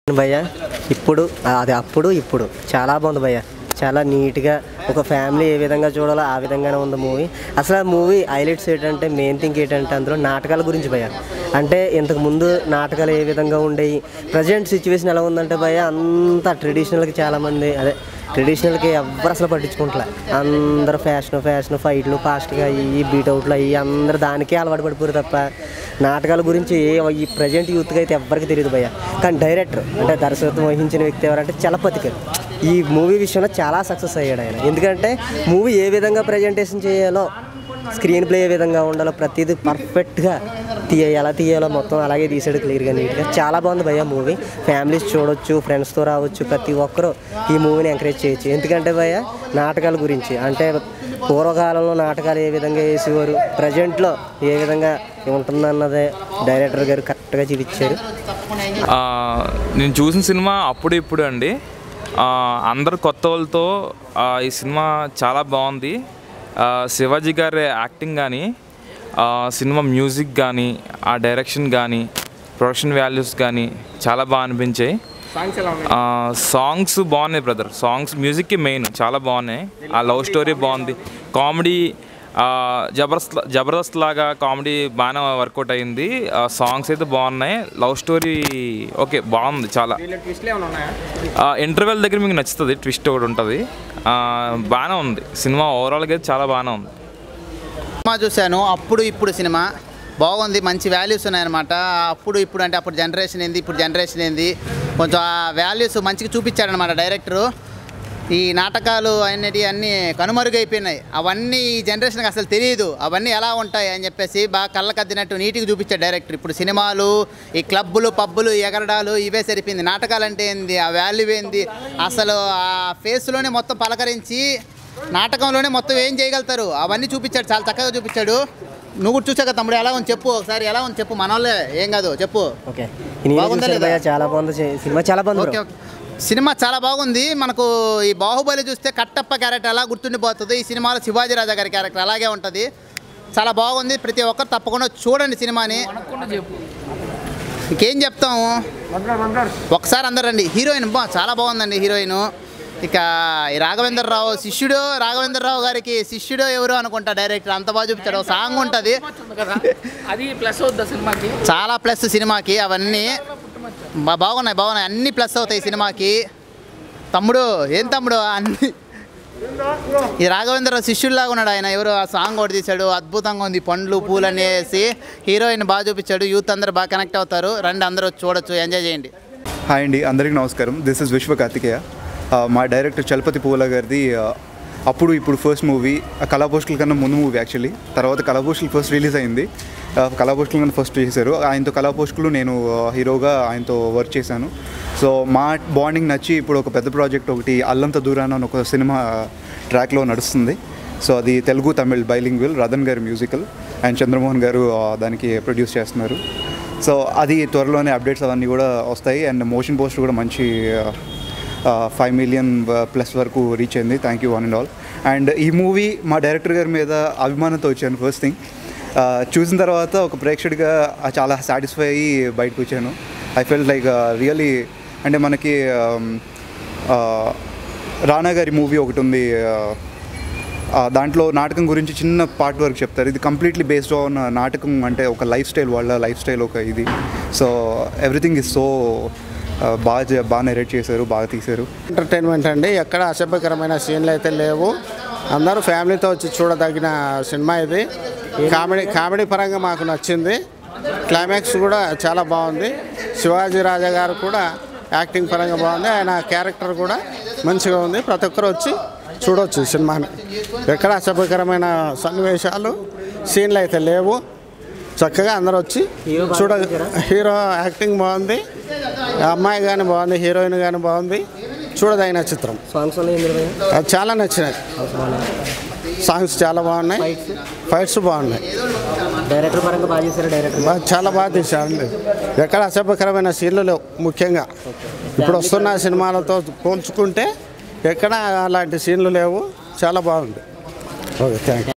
భయ్య ఇప్పుడు అది అప్పుడు ఇప్పుడు చాలా బాగుంది భయ్య. చాలా నీట్గా ఒక ఫ్యామిలీ ఏ విధంగా చూడాలో ఆ విధంగానే ఉంది మూవీ. అసలు ఆ మూవీ హైలైట్స్ ఏంటంటే మెయిన్ థింగ్ ఏంటంటే అందులో నాటకాల గురించి భయ్య. అంటే ఇంతకుముందు నాటకాలు ఏ విధంగా ఉండేవి, ప్రజెంట్ సిచ్యువేషన్ ఎలా ఉందంటే భయ్య అంతా ట్రెడిషనల్కి చాలామంది ట్రెడిషనల్కి ఎవరు అసలు పట్టించుకుంటలే. అందరూ ఫ్యాషన్ ఫైట్లు ఫాస్ట్గా అయ్యి బీట్అవుట్లు అయ్యి అందరూ దానికే అలవాటు పడిపోరు తప్ప నాటకాల గురించి ఈ ప్రజెంట్ యూత్కి అయితే ఎవరికి తెలియదు భయ్య. కానీ డైరెక్టర్ అంటే దర్శకత్వం వహించిన వ్యక్తి ఎవరంటే చలపతి గారు ఈ మూవీ విషయంలో చాలా సక్సెస్ అయ్యాడు ఆయన. ఎందుకంటే మూవీ ఏ విధంగా ప్రజెంటేషన్ చేయాలో, స్క్రీన్ ప్లే ఏ విధంగా ఉండాలో ప్రతిదీ పర్ఫెక్ట్గా ఎలా తీయాలో మొత్తం అలాగే తీసాడు క్లియర్గా నీట్గా. చాలా బాగుంది భయ్య మూవీ. ఫ్యామిలీస్ చూడొచ్చు, ఫ్రెండ్స్తో రావచ్చు, ప్రతి ఒక్కరూ ఈ మూవీని ఎంకరేజ్ చేయొచ్చు. ఎందుకంటే భయ్య నాటకాల గురించి అంటే పూర్వకాలంలో నాటకాలు ఏ విధంగా వేసేవారు, ప్రజెంట్లో ఏ విధంగా ఉంటుందన్నదే డైరెక్టర్ గారు కరెక్ట్గా చూపించారు. నేను చూసిన సినిమా అప్పుడు ఇప్పుడు అండి. అందరు కొత్త వాళ్ళతో ఈ సినిమా చాలా బాగుంది. శివాజీ గారి యాక్టింగ్ కానీ, సినిమా మ్యూజిక్ కానీ, ఆ డైరెక్షన్ కానీ, ప్రొడక్షన్ వాల్యూస్ కానీ చాలా బాగా అనిపించాయి. సాంగ్స్ బాగున్నాయి బ్రదర్. సాంగ్స్ మ్యూజిక్కి మెయిన్ చాలా బాగున్నాయి. ఆ లవ్ స్టోరీ బాగుంది. కామెడీ జబర్దస్త్ లాగా కామెడీ బాగానే వర్కౌట్ అయింది. సాంగ్స్ అయితే బాగున్నాయి. లవ్ స్టోరీ ఓకే బాగుంది చాలా. ఇంటర్వెల్ దగ్గర మీకు నచ్చుతుంది, ట్విస్ట్ ఒకటి ఉంటుంది. బాగానే ఉంది సినిమా. ఓవరాల్గా అయితే చాలా బాగానే ఉంది. సినిమా చూశాను అప్పుడు ఇప్పుడు సినిమా బాగుంది. మంచి వాల్యూస్ ఉన్నాయన్నమాట. అప్పుడు ఇప్పుడు అంటే అప్పుడు జనరేషన్ ఏంది, ఇప్పుడు జనరేషన్ ఏంది, కొంచెం ఆ వాల్యూస్ మంచిగా చూపించాడనమాట డైరెక్టరు. ఈ నాటకాలు అనేవి అన్నీ కనుమరుగైపోయినాయి. అవన్నీ ఈ జనరేషన్కి అసలు తెలియదు అవన్నీ ఎలా ఉంటాయి అని చెప్పేసి బాగా కళ్ళకద్దినట్టు నీట్గా చూపించాడు డైరెక్టర్. ఇప్పుడు సినిమాలు, ఈ క్లబ్బులు పబ్బులు ఎగరడాలు ఇవే సరిపోయింది. నాటకాలు అంటే ఏంది, ఆ వాల్యూ ఏంది, అసలు ఆ ఫేస్లోనే మొత్తం పలకరించి నాటకంలోనే మొత్తం ఏం చేయగలుగుతారు అవన్నీ చూపించాడు. చాలా చక్కగా చూపించాడు. నువ్వు కూడా చూసాక తమ్ముడు ఎలా ఉంది చెప్పు, ఒకసారి ఎలా ఉంది చెప్పు. మన వాళ్ళే ఏం కాదు చెప్పు. చాలా బాగుంది సినిమా. చాలా బాగుంది. సినిమా చాలా బాగుంది. మనకు ఈ బాహుబలి చూస్తే కట్టప్ప క్యారెక్టర్ ఎలా గుర్తుండిపోతుంది, ఈ సినిమాలో శివాజీ రాజా గారి క్యారెక్టర్ అలాగే ఉంటుంది. చాలా బాగుంది. ప్రతి ఒక్కరు తప్పకుండా చూడండి సినిమాని. ఇంకేం చెప్తాము, ఒకసారి అందరు రండి. హీరోయిన్ చాలా బాగుందండి హీరోయిన్. ఇక ఈ రాఘవేంద్రరావు గారికి శిష్యుడు ఎవరు అనుకుంటా డైరెక్టర్. అంత బాగా చూపించాడు. ఒక సాంగ్ ఉంటుంది, చాలా ప్లస్ సినిమాకి. అవన్నీ బాగున్నాయి అన్ని ప్లస్ అవుతాయి సినిమాకి. తమ్ముడు ఏం తమ్ముడు అన్ని ఈ రాఘవేంద్రరావు శిష్యుల్లాగా ఉన్నాడు ఆయన. ఎవరు ఆ సాంగ్ ఒకటి తీశాడు, అద్భుతంగా ఉంది. పండ్లు పూలు అనేసి హీరోయిన్ బాగా చూపించాడు. యూత్ అందరూ బాగా కనెక్ట్ అవుతారు. రండి అందరూ చూడొచ్చు, ఎంజాయ్ చేయండి. హాయ్ అండి, అందరికీ నమస్కారం. దిస్ ఇస్ విశ్వ కార్తికేయ. మా డైరెక్టర్ చలపతి పూల గారిది అప్పుడు ఇప్పుడు ఫస్ట్ మూవీ. కళాపోషకుల కన్నా ముందు మూవీ యాక్చువల్లీ. తర్వాత కళాపోషకులు ఫస్ట్ రిలీజ్ అయింది. కళాపోషకులు కన్నా ఫస్ట్ చేశారు. ఆయనతో కళాపోషకులు నేను హీరోగా ఆయనతో వర్క్ చేశాను. సో మా బాండింగ్ నచ్చి ఇప్పుడు ఒక పెద్ద ప్రాజెక్ట్ ఒకటి అల్లంత దూరాన అని ఒక సినిమా ట్రాక్లో నడుస్తుంది. సో అది తెలుగు తమిళ్ బైలింగ్వల్. రతన్ గారి మ్యూజికల్ అండ్ చంద్రమోహన్ గారు దానికి ప్రొడ్యూస్ చేస్తున్నారు. సో అది త్వరలోనే అప్డేట్స్ అవన్నీ కూడా వస్తాయి. అండ్ మోషన్ పోస్టర్ కూడా మంచి 5 million ప్లస్ వరకు రీచ్ అయింది. Thank you one and all. And ఈ మూవీ మా డైరెక్టర్ గారి మీద అభిమానంతో వచ్చాను. ఫస్ట్ థింగ్ చూసిన తర్వాత ఒక ప్రేక్షకుడిగా చాలా సాటిస్ఫై అయ్యి బయటకు వచ్చాను. I felt like really. అంటే మనకి రానా గారి మూవీ ఒకటి ఉంది, దాంట్లో నాటకం గురించి చిన్న పార్ట్ వరకు చెప్తారు. ఇది కంప్లీట్లీ బేస్డ్ ఆన్ నాటకం. అంటే ఒక లైఫ్ స్టైల్, వాళ్ళ లైఫ్ స్టైల్ ఒక ఇది. సో ఎవ్రీథింగ్ ఈజ్ సో బాగా నెరేట్ చేశారు, బాగా తీశారు. ఎంటర్టైన్మెంట్ అండి. ఎక్కడ అసభ్యకరమైన సీన్లు అయితే లేవు. అందరూ ఫ్యామిలీతో వచ్చి చూడదగిన సినిమా ఇది. కామెడీ పరంగా మాకు నచ్చింది. క్లైమాక్స్ కూడా చాలా బాగుంది. శివాజీ రాజా గారు కూడా యాక్టింగ్ పరంగా బాగుంది. ఆయన క్యారెక్టర్ కూడా మంచిగా ఉంది. ప్రతి ఒక్కరు వచ్చి చూడవచ్చు సినిమాని. ఎక్కడ అసభ్యకరమైన సన్నివేశాలు సీన్లు అయితే లేవు. చక్కగా అందరూ వచ్చి హీరో యాక్టింగ్ బాగుంది, అమ్మాయి కానీ బాగుంది, హీరోయిన్ కానీ బాగుంది. చూడదగిన చిత్రం. అది చాలా నచ్చినాయి. సాంగ్స్ చాలా బాగున్నాయి, ఫైట్స్ బాగున్నాయి. చాలా బాగా తీశారండి. ఎక్కడ అసభ్యకరమైన సీన్లు లేవు. ముఖ్యంగా ఇప్పుడు వస్తున్న సినిమాలతో పోల్చుకుంటే ఎక్కడ అలాంటి సీన్లు లేవు. చాలా బాగుంది. Okay, thank you.